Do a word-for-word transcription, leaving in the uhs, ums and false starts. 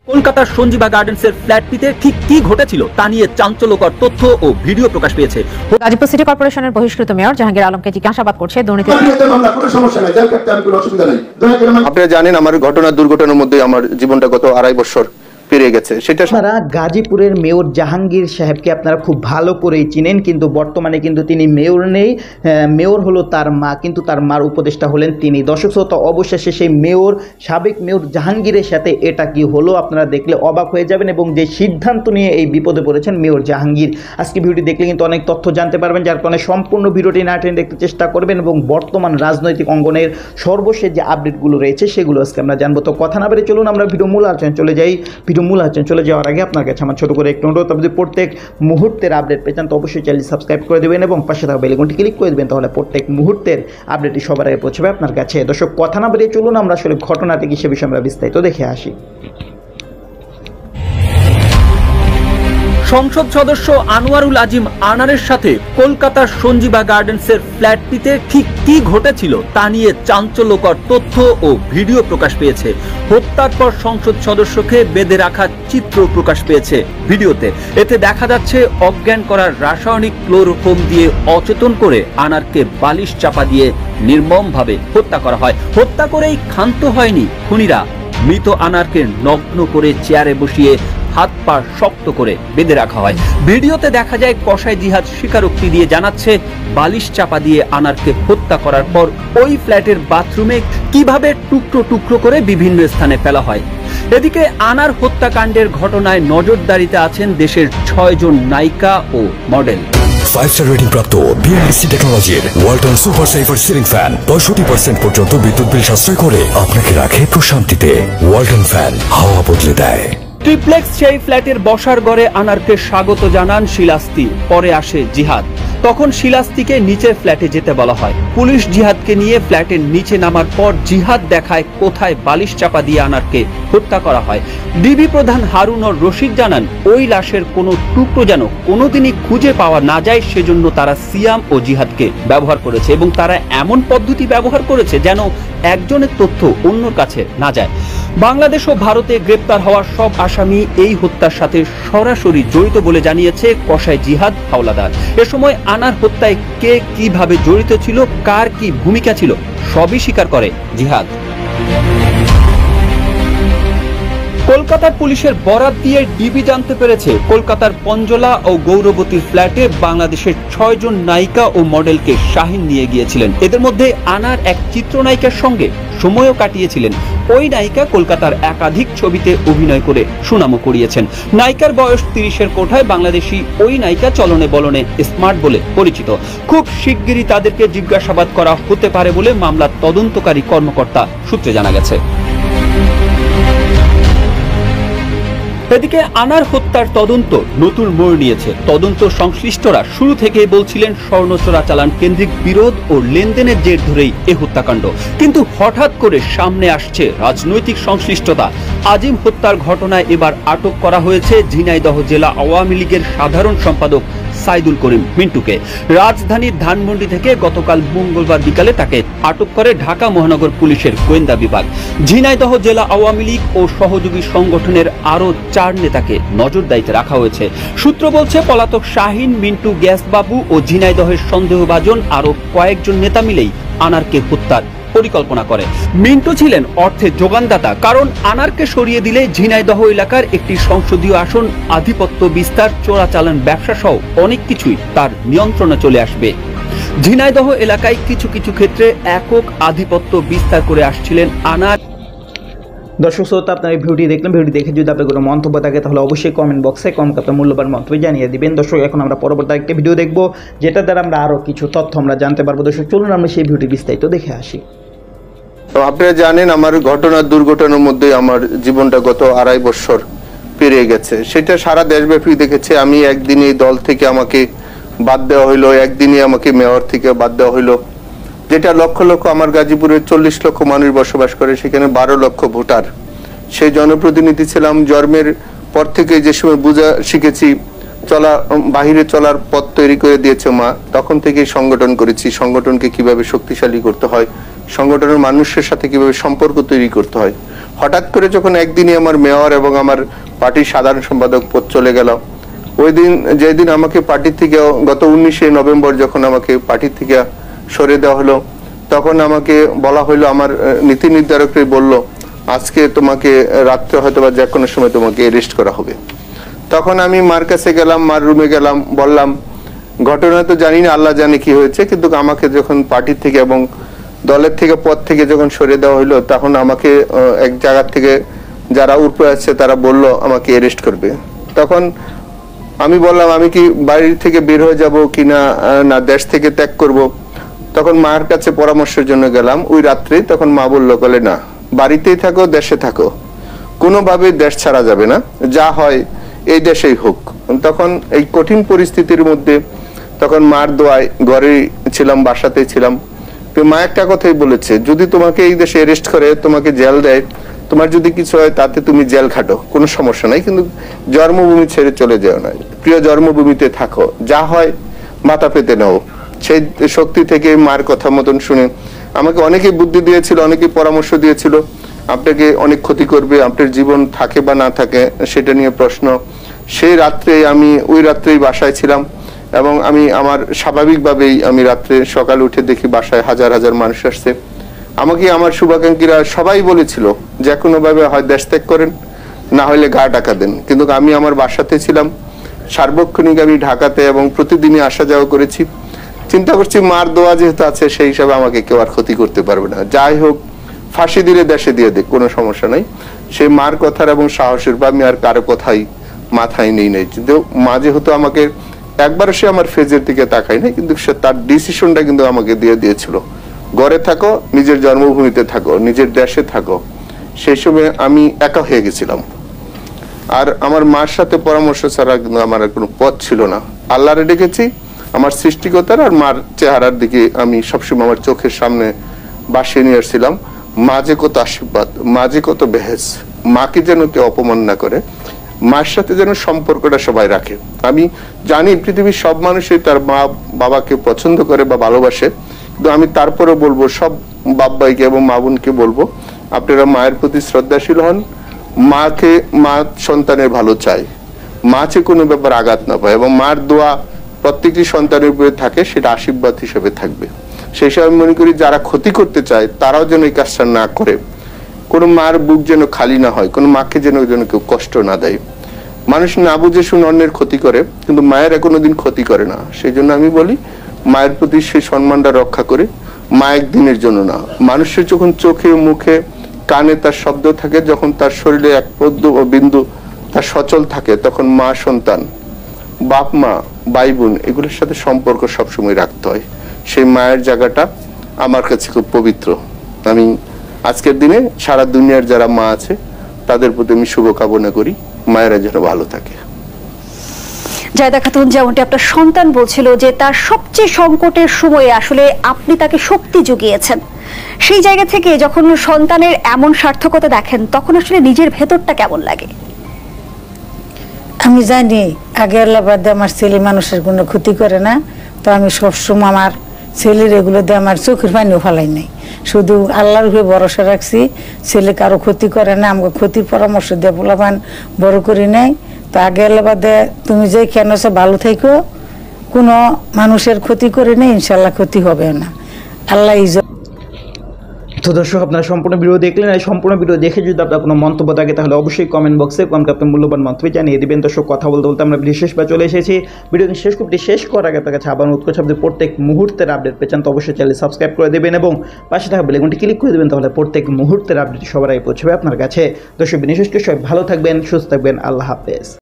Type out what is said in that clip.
কলকাতার সঞ্জীবা গার্ডেন্সের ফ্ল্যাটটিতে ঠিক কি ঘটেছিল তা নিয়ে চাঞ্চল্যকর তথ্য ও ভিডিও প্রকাশ পেয়েছে। গাজীপুর সিটি কর্পোরেশনের বহিষ্কৃত মেয়র জাহাঙ্গীর আলমকে জিজ্ঞাসাবাদ করছে দুর্নীতি। আপনারা জানেন আমার ঘটনা দুর্ঘটনার মধ্যে আমার জীবনটা গত আড়াই বছর পেরিয়ে গেছে। সেটা আপনারা গাজীপুরের মেয়র জাহাঙ্গীর সাহেবকে আপনারা খুব ভালো করেই চিনেন, কিন্তু বর্তমানে কিন্তু তিনি মেয়র নেই, মেয়র হলো তার মা, কিন্তু তার মার উপদেষ্টা হলেন তিনি। দর্শক শ্রোতা, অবশেষে সেই মেয়র সাবেক মেয়র জাহাঙ্গীরের সাথে এটা কি হলো আপনারা দেখলে অবাক হয়ে যাবেন, এবং যে সিদ্ধান্ত নিয়ে এই বিপদে পড়েছেন মেয়র জাহাঙ্গীর। আজকে ভিডিওটি দেখলে কিন্তু অনেক তথ্য জানতে পারবেন, যার কারণে সম্পূর্ণ ভিডিওটি না টেনে দেখতে চেষ্টা করবেন এবং বর্তমান রাজনৈতিক অঙ্গনের সর্বশেষ যে আপডেটগুলো রয়েছে সেগুলো আজকে আমরা জানবো। তো কথা না বেরিয়ে চলুন আমরা ভিডিও মূল আলোচনায় চলে যাই। মূল আছেন চলে যাওয়ার আগে আপনার কাছে আমার ছোট করে একটু অনুরোধ, আপনি যদি প্রত্যেক মুহূর্তের আপডেট পেতেন তো অবশ্যই চ্যানেল সাবস্ক্রাইব করে দেবেন এবং পাশে থাকা বেল আইকনটি ক্লিক করে দেবেন, তাহলে প্রত্যেক মুহূর্তের আপডেটটি সবার আগে পৌঁছবে আপনার কাছে। দর্শক, কথা না বেরিয়ে চলুন আমরা আসলে ঘটনাটি কি সে বিষয়ে আমরা বিস্তারিত দেখে আসি। সংসদ সদস্য আনোয়ারুল আজিম আনারের সাথে কলকাতার সঞ্জীবা গার্ডেন্সের ফ্ল্যাটটিতে ঠিক কি ঘটেছিল তা নিয়ে চাঞ্চল্যকর তথ্য ও ভিডিও প্রকাশ পেয়েছে। হত্যার পর সংসদ সদস্যকে বেঁধে রাখার চিত্র প্রকাশ পেয়েছে ভিডিওতে। এতে দেখা যাচ্ছে অজ্ঞান করার রাসায়নিক ক্লোরোফোম দিয়ে অচেতন করে আনারকে বালিশ চাপা দিয়ে নির্মমভাবে হত্যা করা হয়। হত্যা করেই ক্ষান্ত হয়নি খুনিরা, মৃত আনারকে নগ্ন করে চেয়ারে বসিয়ে হাত পা শক্ত করে বেঁধে রাখা হয়। ভিডিওতে দেখা যায় কসাই জিহাদ স্বীকারোক্তি দিয়ে জানাচ্ছে বালিশ চাপা দিয়ে আনারকে হত্যা করার পর ওই ফ্ল্যাটের বাথরুমে কিভাবে টুকরো টুকরো করে বিভিন্ন স্থানে ফেলা হয়। এদিকে আনার হত্যাকাণ্ডের ঘটনায় নজরদারিতে আছেন দেশের ছয় জন নায়িকা ও মডেল। ফাইভ স্টার রেটিং প্রাপ্ত বিএলডিসি টেকনোলজির Walton super saver ceiling fan পঁয়ষট্টি পার্সেন্ট পর্যন্ত বিদ্যুৎ বিল সাশ্রয় করে আপনাকে রাখে প্রশান্তিতে। ওয়ালটন ফ্যান হাওয়া বদলে দেয়। ট্রিপ্লেক্স সেই ফ্ল্যাটের বসার ঘরে আনারকে স্বাগত জানান শিলাস্তি, পরে আসে জিহাদ। তখন শিলাস্তিকে নিচের ফ্ল্যাটে যেতে বলা হয়। পুলিশ জিহাদকে নিয়ে ফ্ল্যাটের নিচে নামার পর জিহাদ দেখায় কোথায় বালিশ চাপা দিয়ে আনারকে হত্যা করা হয়। ডিবি প্রধান হারুন আর রশিদ জানান ওই লাশের কোনো টুকরো যেন কোনোদিনই খুঁজে পাওয়া না যায়, সেজন্য তারা সিয়াম ও জিহাদকে ব্যবহার করেছে এবং তারা এমন পদ্ধতি ব্যবহার করেছে যেন একজনের তথ্য অন্যর কাছে না যায়। বাংলাদেশ ও ভারতে গ্রেপ্তার হওয়া সব আসামি এই হত্যার সাথে সরাসরি জড়িত বলে জানিয়েছে কসাই জিহাদ হাওলাদার। এ সময় আনার হত্যায় কে কিভাবে জড়িত ছিল, কার কি ভূমিকা ছিল, সবই স্বীকার করে জিহাদ। কলকাতার পুলিশের বরাত দিয়ে ডিবি জানতে পেরেছে কলকাতার পঞ্জলা ও গৌরবতীর ফ্ল্যাটে বাংলাদেশের ছয় জন নায়িকা ও মডেলকে শাহিন নিয়ে গিয়েছিলেন। এদের মধ্যে আনার এক চিত্রনায়িকার সঙ্গে সময়ও কাটিয়েছিলেন। ওই নায়িকা কলকাতার একাধিক ছবিতে অভিনয় করে সুনামও কুড়িয়েছেন। নায়িকার বয়স তিরিশের কোঠায় বাংলাদেশি ওই নায়িকা চলনে বলনে স্মার্ট বলে পরিচিত। খুব শিগগিরই তাদেরকে জিজ্ঞাসাবাদ করা হতে পারে বলে মামলার তদন্তকারী কর্মকর্তা সূত্রে জানা গেছে। এদিকে আনার হত্যার তদন্ত নতুন মোড় নিয়েছে। তদন্ত সংশ্লিষ্টরা শুরু থেকেই বলছিলেন স্বর্ণ চোরাচালান কেন্দ্রিক বিরোধ ও লেনদেনের জের ধরেই এ হত্যাকাণ্ড, কিন্তু হঠাৎ করে সামনে আসছে রাজনৈতিক সংশ্লিষ্টতা। আজিম হত্যার ঘটনায় এবার আটক করা হয়েছে ঝিনাইদহ জেলা আওয়ামী লীগের সাধারণ সম্পাদক সাইদুল করিম মিন্টুকে। রাজধানীর ধানমন্ডি থেকে গতকাল মঙ্গলবার বিকালে তাকে আটক করে ঢাকা মহানগর পুলিশের গোয়েন্দা বিভাগ। ঝিনাইদহ জেলা আওয়ামী লীগ ও সহযোগী সংগঠনের আরো চার নেতাকে নজরদারিতে রাখা হয়েছে। সূত্র বলছে পলাতক শাহিন, মিন্টু, গ্যাসবাবু ও ঝিনাইদহের সন্দেহভাজন আরো কয়েকজন নেতা মিলেই আনারকে হত্যার পরিকল্পনা করে। মিন্টু ছিলেন অর্থের যোগানদাতা, কারণ আনারকে সরিয়ে দিলে ঝিনাইদহ এলাকার একটি সংসদীয় আসন, আধিপত্য বিস্তার, চোরাচালান ব্যবসা সহ অনেক কিছুই তার নিয়ন্ত্রণে চলে আসবে। ঝিনাইদহ এলাকায় কিছু কিছু ক্ষেত্রে একক আধিপত্য বিস্তার করে আসছিলেন আনার। দর্শক শ্রোতা, আপনার এই ভিডিওটি দেখলেন, ভিডিও দেখে যদি আপনার কোনো মন্তব্য থাকে তাহলে অবশ্যই কমেন্ট বক্সে কমেন্ট আপনার মূল্যবান মন্তব্য জানিয়ে দিবেন। দর্শক, এখন আমরা পরবর্তী একটা ভিডিও দেখব যেটা দ্বারা আমরা আরও কিছু তথ্য আমরা জানতে পারবো। দর্শক, চলুন আমরা সেই ভিডিওটি বিস্তারিত দেখে আসি। আপনারা জানেন আমার ঘটনা দুর্ঘটনার মধ্যে আমার জীবনটা গত আড়াই বছর পেরিয়ে গেছে। সেটা সারা দেশব্যাপী দেখেছে। আমি একদিনই দল থেকে আমাকে বাদ দেওয়া হইলো, একদিনই আমাকে মেয়র থেকে বাদ দেওয়া হইলো, যেটা লক্ষ লক্ষ আমার গাজীপুরের চল্লিশ লক্ষ মানুষ বসবাস করে, সেখানে বারো লক্ষ ভোটার। সেই জনপ্রতিনিধি ছিলাম। জন্মের পর থেকে যে সময় বোঝা শিখেছি চলা বাহিরে চলার পথ তৈরি করে দিয়েছে মা, তখন থেকেই সংগঠন করেছি, সংগঠনকে কিভাবে শক্তিশালী করতে হয়, সংগঠনের মানুষের সাথে কিভাবে সম্পর্ক তৈরি করতে হয়। হঠাৎ করে যখন একদিনই আমার মেয়র এবং আমার পার্টির সাধারণ সম্পাদক পদ চলে গেল, ওই দিন যেদিন আমাকে পার্টি থেকে গত উনিশে নভেম্বর যখন আমাকে পার্টি থেকে সরে দেওয়া হলো, তখন আমাকে বলা হলো, আমার নীতি নির্ধারকরাই বলল আজকে তোমাকে রাত্রে হয়তো বা যে কোনো সময় তোমাকে অ্যারেস্ট করা হবে। তখন আমি মার কাছে গেলাম, মার রুমে গেলাম, বললাম ঘটনা তো জানি না, আল্লাহ জানে কি হয়েছে, কিন্তু আমাকে যখন পার্টি থেকে এবং দলের থেকে পদ থেকে যখন সরে দেওয়া হলো, তখন আমাকে এক জায়গা থেকে যারা উপরে আছে তারা বলল আমাকে অ্যারেস্ট করবে। তখন আমি বললাম আমি কি বাড়ি থেকে বের হয়ে যাব কিনা, না দেশ থেকে ত্যাগ করব। তখন মার কাছে পরামর্শের জন্য গেলাম ওই রাত্রে। তখন মা বললো, বলে না, বাড়িতেই থাকো, দেশে থাকো, কোনোভাবে দেশ ছাড়া যাবে না, যা হয় এই দেশেই হোক। তখন এই কঠিন পরিস্থিতির মধ্যে তখন মার দোয়ায় ঘরে ছিলাম, বাসাতেই ছিলাম। তো মা একটা কথাই বলেছে, যদি তোমাকে এই দেশে অ্যারেস্ট করে, তোমাকে জেল দেয়, তোমার যদি কিছু হয় তাতে তুমি জেল খাটো, কোনো সমস্যা নাই, কিন্তু জন্মভূমি ছেড়ে চলে যেও না, প্রিয় জন্মভূমিতে থাকো, যা হয় মাথা পেতে নাও। সেই শক্তি থেকে মার কথা মতন শুনে আমাকে অনেকে বুদ্ধি দিয়েছিল, অনেকে পরামর্শ দিয়েছিল, আপনাকে অনেক ক্ষতি করবে, আপনার জীবন থাকে বা না থাকে সেটা নিয়ে প্রশ্ন। সেই রাত্রে আমি ওই রাত্রেই বাসায় ছিলাম এবং আমি আমার স্বাভাবিকভাবেই আমি রাত্রে সকালে উঠে দেখি বাসায় হাজার হাজার মানুষ আসছে। আমাকে আমার শুভাকাঙ্ক্ষীরা সবাই বলেছিল যে কোনোভাবে হয় দেশ ত্যাগ করেন, না হলে গা ঢাকা দেন, কিন্তু আমি আমার বাসাতে ছিলাম, সার্বক্ষণিক আমি ঢাকাতে এবং প্রতিদিনই আসা যাওয়া করেছি। চিন্তা করছি মার দোয়া যেহেতু আছে, সেই হিসাবে আমাকে কেউ আর ক্ষতি করতে পারবে না, যাই হোক ফাঁসি দিলে দেশে দিয়ে দেখ, কোনো সমস্যা নাই। সেই মার কথার এবং সাহসের বা আমি আর কারো কথাই মাথায় নেই নাই। কিন্তু মা যেহেতু আমাকে একবার সে আমার ফেজের দিকে তাকায় নাই, কিন্তু সে তার ডিসিশনটা কিন্তু আমাকে দিয়ে দিয়েছিল, ঘরে থাকো, নিজের জন্মভূমিতে থাকো, নিজের দেশে থাকো। সেই সময় আমি একা হয়ে গেছিলাম, আর আমার মার সাথে পরামর্শ ছাড়া কিন্তু আমার কোনো পথ ছিল না। আল্লাহরে ডেকেছি, আমার সৃষ্টিকতার আর মার চেহারার দিকে আমি সবসময় আমার চোখের সামনে বাসিয়ে নিয়ে আসছিলাম। মা যে কত আশীর্বাদ, মা যে কত বেহেস, মাকে যেন কেউ অপমান না করে, মার সাথে যেন সম্পর্কটা সবাই রাখে। আমি জানি পৃথিবীর সব মানুষই তার মা বাবাকে পছন্দ করে বা ভালোবাসে, কিন্তু আমি তারপরে বলবো সব বাপ ভাইকে এবং মা বোনকে বলবো, আপনারা মায়ের প্রতি শ্রদ্ধাশীল হন, মাকে মা সন্তানের ভালো চায়, মা যে কোনো ব্যাপার আঘাত না পায়, এবং মার দোয়া প্রত্যেকটি সন্তানের উপরে থাকে, সেটা আশীর্বাদ হিসেবে থাকবে। সেই সময় মনে করি যারা ক্ষতি করতে চায় তারাও যেন এই কাজটা না করে, কোনো মার বুক যেন খালি না হয়, কোনো মাকে যেন যেন কেউ কষ্ট না দেয়। মানুষ না বুঝে শুনে অন্যের ক্ষতি করে, কিন্তু মায়ের কোনোদিন ক্ষতি করে না। সেই জন্য আমি বলি মায়ের প্রতি সেই সম্মানটা রক্ষা করে, মা একদিনের জন্য না, মানুষের যখন চোখে মুখে কানে তার শব্দ থাকে, যখন তার শরীরে এক পদ্ম ও বিন্দু তার সচল থাকে, তখন মা সন্তান, বাপ মা, ভাই বোন, এগুলোর সাথে সম্পর্ক সবসময় রাখতে হয়। সেই মায়ের জায়গাটা আমার কাছে খুব পবিত্র। আমি আজকের দিনে সারা দুনিয়ার যারা মা আছে তাদের প্রতি আমি শুভকামনা করি, মায়েরা যেন ভালো থাকে। জায়দা খাতুন, যেমনটি আপনার সন্তান বলছিল যে তার সবচেয়ে সংকটের সময়ে আসলে আপনি তাকে শক্তি জুগিয়েছেন, সেই জায়গা থেকে যখন সন্তানের এমন সার্থকতা দেখেন তখন আসলে নিজের ভেতরটা কেমন লাগে? আমি জানি আগে আল্লাহ বাদে আমার ছেলে মানুষের কোনো ক্ষতি করে না, তো আমি সবসময় আমার ছেলের এগুলো দিয়ে আমার চোখের পানিও ফেলাই নাই, শুধু আল্লাহর উপরে ভরসা রাখছি। ছেলে কারো ক্ষতি করে না, আমাকে ক্ষতির পরামর্শ দিয়ে পোলাপান বড় করি নাই। তো আগে আল্লাহ বাদে তুমি যে কেন ভালো থাকো, কোনো মানুষের ক্ষতি করে নেই, ইনশাল্লাহ ক্ষতি হবে না, আল্লাহ ইজ্জত। তো দর্শক, আপনারা সম্পূর্ণ ভিডিও দেখলেন। এই সম্পূর্ণ ভিডিও দেখে যদি আপনার কোনো মন্তব্য থাকে তাহলে অবশ্যই কমেন্ট বক্সে কমেন্ট আপনার মূল্যবান মন্তব্য জানিয়ে দেবেন। দর্শক, কথা বলতে বলতে আমরা ভিডিও শেষ বা চলে এসেছি। ভিডিওটি শেষ করতে শেষ করার আগে আপনার কাছে আবার উৎকর্ষ শব্দে প্রত্যেক মুহূর্তের আপডেট পেয়েছেন, তো অবশ্যই চ্যানেল সাবস্ক্রাইব করে দেবেন এবং পাশে থাকা বেল আইকনটি ক্লিক করে দেবেন, তাহলে প্রত্যেক মুহূর্তের আপডেট সবার আগে পৌঁছবে আপনার কাছে। দর্শক, বিশেষ করে সবাই ভালো থাকবেন, সুস্থ থাকবেন, আল্লাহ হাফেজ।